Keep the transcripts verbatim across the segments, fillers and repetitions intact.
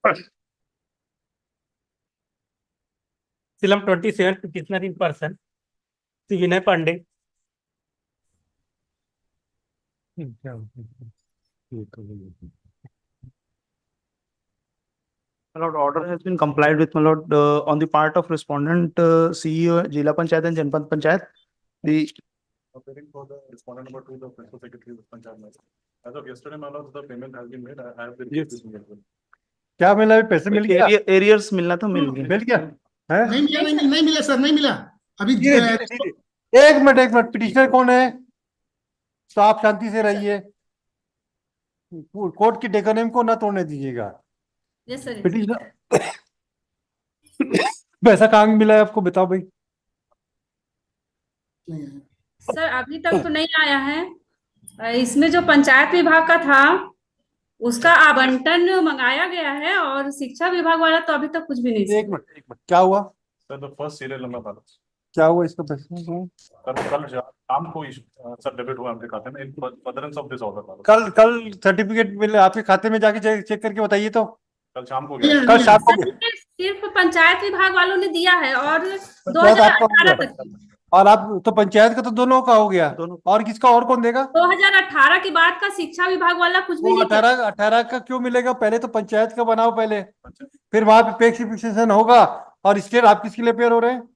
सिलम twenty seven petitioner in person Shri Vinay Pandey. My lord, order has been complied with, my lord, uh, on the part of respondent, uh, C E O, Jila Panchayat and Janpad Panchayat. The Appearing for the respondent number two, the principal secretary of Panchayat. As of yesterday, my lord, the payment has been made. I I have the Yes. this mail. क्या मिला? पैसे मिल गया? area- arrears मिलना था, मिल गया। मिल गया है? नहीं मिला, नहीं, नहीं मिला सर, नहीं मिला अभी। धीरे धीरे धीरे एक मिनट एक मिनट पिटिशनर कौन है? तो आप शांति से रहिए, कोर्ट की डेकोरम को ना तोड़ने दीजिएगा। Yes sir. पिटिशनर पैसा कहाँ मिला है आपको, बताओ भाई। सर अभी तक तो नहीं आया है। इसमें जो पंचायत विभाग का था उसका आवंटन मंगाया गया है और शिक्षा विभाग वाला तो अभी तक कुछ भी नहीं। एक मिनट एक मिनट क्या हुआ? Sir, the first serial number balance. क्या हुआ इसका पैसा? Sir, कल शाम को सर डेबिट हुआ हमके खाते में in furtherance of this order. कल कल सर्टिफिकेट मिले आपके खाते में, जाके चेक चेक करके बताइए तो। कल शाम को गया। कल शाम को सिर्फ पंचायत विभाग वालों ने दिया है और दो पंचायत हजार आपका हो अठारह गया। तक और आप तो पंचायत का तो दोनों का हो गया, दोनों। और किसका और कौन देगा? दो हजार अठारह के बाद का शिक्षा विभाग वाला कुछ भी वो नहीं किया। अठारह अठारह का क्यों मिलेगा? पहले तो पंचायत का बनाओ पहले, फिर वहां पे पे फिक्सेशन होगा। और स्टेट आप किसके लिए पेयर हो रहे हैं?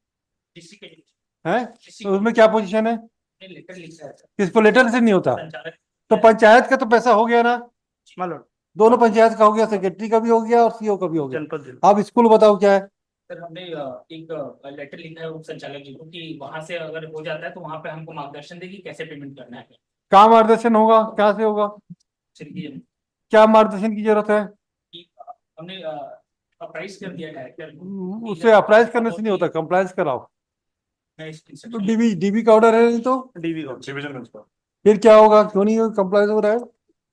हैं? तो उसमें क्या पोजीशन है? किसको लेटर से नहीं होता? तो पंचायत का तो पैसा हो गया ना, My lord, दोनों पंचायत का हो गया, सेक्रेटरी का भी हो गया और सीओ का भी हो गया। जनपद जिला। आप स्कूल बताओ क्या है? सर हमने अ, एक अ, लेटर लिखा है उप संचालक जी को कि वहां से अगर हो जाता है तो वहां पे हमको मार्गदर्शन देगी कैसे पेमेंट करना है। कहाँ मार्गदर्शन होगा? कहाँ से होगा? चलिए क्या मार्गदर्शन की जरूरत है? कि, अ, हमने अप्राइज कर दिया डायरेक्टर को। उससे अप्राइज करने से नहीं होता, कंप्लायंस कराओ। मैं इस तो instruction- डीबी डीबी का ऑर्डर है नहीं तो डीवी का डिवीजन प्रिंसिपल। फिर क्या होगा? क्यों नहीं कंप्लायंस हो रहा है?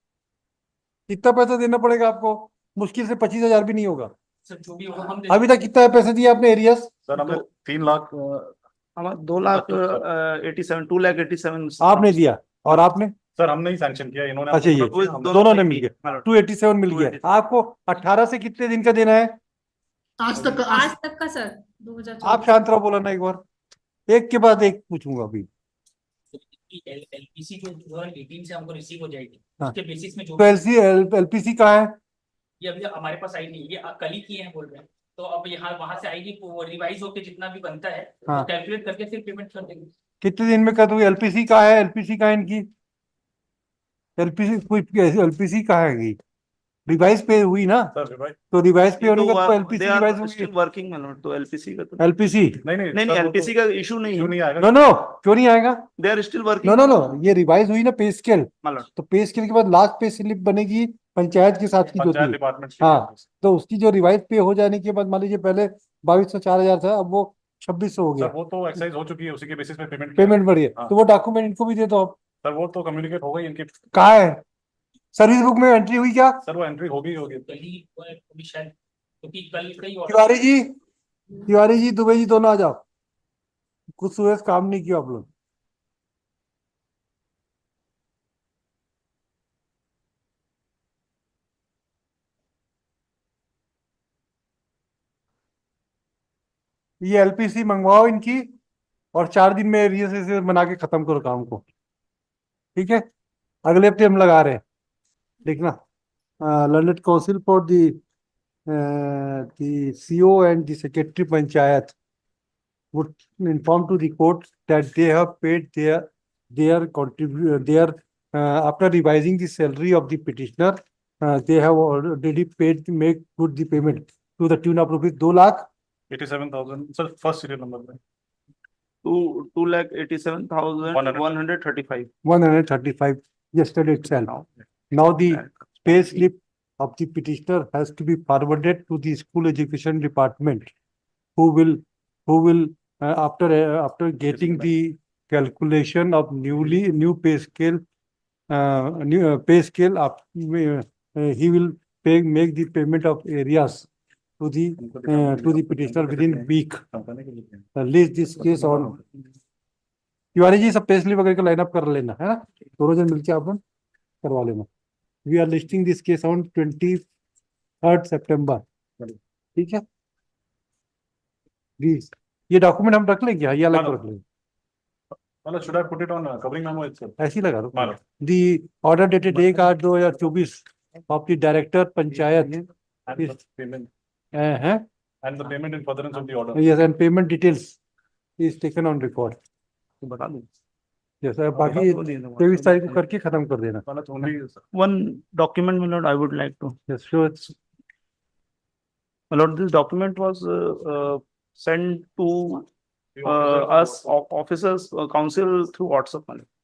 कितना पैसा देना पड़ेगा आपको? मुश्किल से पच्चीस हजार भी नहीं होगा। सर जो भी होगा हम दे अभी तक कितना पैसे दिए आपने एरियस? सर हमें तीन लाख अ, हमारा दो lakh eighty seven two lakh eighty seven आपने दिया और आपने? सर हमने ही सैंक्शन किया, इन्होंने अच्छा, ये हमको- हमने- दोनों ने मिल गया My lord, two eighty seven मिल गया। आपको अठारह से कितने दिन का देना है? आज तक आज आज तक का सर दो हजार आप शांत रहो, बोला ना एक बार, एक के बाद एक पूछूंगा अभी। एलपीसी जो दो हजार अठारह से हमको रिसीव हो जाएगी हाँ। उसके बेसिस में जो तो एलसी एलपीसी कहाँ है? ये अभी हमारे पास आई नहीं, ये कल ही किए हैं बोल रहे हैं। तो अब यहाँ वहां से आएगी वो रिवाइज होके जितना भी बनता है हाँ। वो कैलकुलेट करके फिर पेमेंट कर देंगे। कितने दिन में कर दूंगी? एलपीसी कहाँ है? एलपीसी कहाँ है इनकी? एलपीसी कोई एलपीसी कहाँ है? रिवाइज पे हुई ना, सर भाई तो रिवाइज पे ये होने तो का तो वो- एलपीसी they are रिवाइज होगी। still working, my lord, तो एलपीसी का तो एलपीसी नहीं नहीं नहीं नहीं सर, वो एलपीसी तो का इशू नहीं क्यों है। नहीं आएगा? नो नो क्यों नहीं आएगा? They are still working. No no no ये रिवाइज हुई ना पे स्केल, My lord, तो पे स्केल के बाद लास्ट पे स्लिप बनेगी पंचायत के साथ की जो पंचायत थी। डिपार्टमेंट हाँ, तो उसकी जो रिवाइज पे हो जाने के बाद मान लीजिए पहले बाईस सौ चार हजार था, अब वो छब्बीस सौ हो सर गया, वो तो एक्सरसाइज हो चुकी है, उसी के बेसिस पे पेमेंट पेमेंट बढ़ी है। हाँ। तो वो डॉक्यूमेंट इनको भी दे दो आप। सर वो तो कम्युनिकेट हो गई इनकी। कहाँ है? सर्विस बुक में एंट्री हुई क्या? सर वो एंट्री होगी ही होगी। कल ही हुआ है, अभी शायद क्योंकि कल कई और तिवारी जी, तिवारी जी, दुबे जी, दोनों आ जाओ। कुछ सुबह से काम नहीं किया आप लोग। ये एलपीसी मंगवाओ इनकी और चार दिन में एरिया बना के खत्म करो काम को, ठीक है? अगले हफ्ते हम लगा रहे हैं, देखना। London council for the the CO and the secretary panchayat would inform to the court that they have paid their their contribute their uh, after revising the salary of the petitioner, uh, they have already paid to make good the payment to the tune of rupees two lakh eighty seven thousand sir first serial number में two two lakh eighty seven thousand one hundred thirty five one hundred thirty-five yesterday itself. Now the pay slip of the petitioner has to be forwarded to the school education department, who will who will uh, after uh, after getting the calculation of newly new pay scale, uh, new uh, pay scale up, uh, he will pay make the payment of areas to the uh, to the petitioner within week. Company के लिए Uh, list this case on. Tiwari ji सब pay slip वगैरह का line up कर लेना है ना, दोनों जन मिलकर अपन करवा लेना। We are listing this case on twenty third September, ठीक है। प्लीज ये डॉक्यूमेंट हम रख लेंगे क्या, ये अलग हाँ। रख लेंगे? Mala, should I put it on uh, covering memo itself? ऐसे ही लगा दो। मानो। दी ऑर्डर डेटेड एक आठ दो हजार चौबीस of the director panchayat And the payment, है, and the payment in furtherance of the order. Yes, and payment details is taken on record. तो बता दो। यस, बाकी तेईस तारीख को करके खत्म कर देना। Mala, only, One document, my lord, I would like to. Yes sure. My lord, this document was uh, uh, sent to the uh, officer- us o- officers, uh, council through WhatsApp. my lord.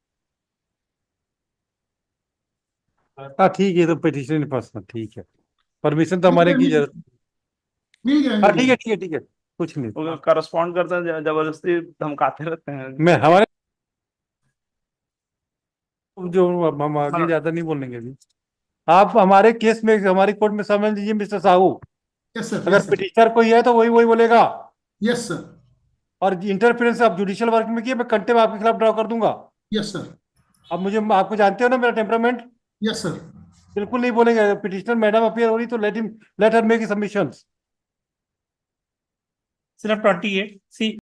हाँ ठीक है, तो petition personal, ठीक है, permission तो हमारे की जरूरत। मिल गया हाँ मिल ठीक गया। है, ठीक है, ठीक है, कुछ नहीं। वो करस्पॉन्ड करते हैं, ज- जबरदस्ती धमकाते रहते हैं। मैं हमारे जो हम हम आगे ज्यादा नहीं बोलेंगे अभी। आप हमारे केस में, हमारी कोर्ट में समझ लीजिए मिस्टर साहू, यस सर, अगर पिटिशनर कोई है तो वही वही बोलेगा, यस सर, और इंटरफेरेंस आप जुडिशियल वर्क में किए, मैं कंटे में आपके खिलाफ ड्रॉ कर दूंगा। यस सर, अब मुझे, आपको जानते हो ना मेरा टेम्परामेंट, यस सर। बिल्कुल नहीं बोलेंगे। पिटिशनर मैडम अपीयर हो रही तो let him, let her make submissions. Instead of twenty-eight, see